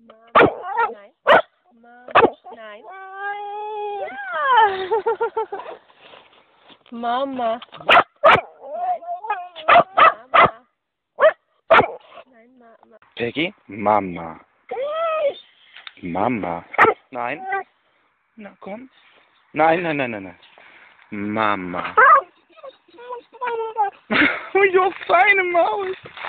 Mama. Nein. Mama. Nein. Mama. Mama. Nein, Mama. Peggy? Mama. Mama. Nein. Na komm. Nein, nein, nein, nein, nein. Mama. Oh, du feine Maus.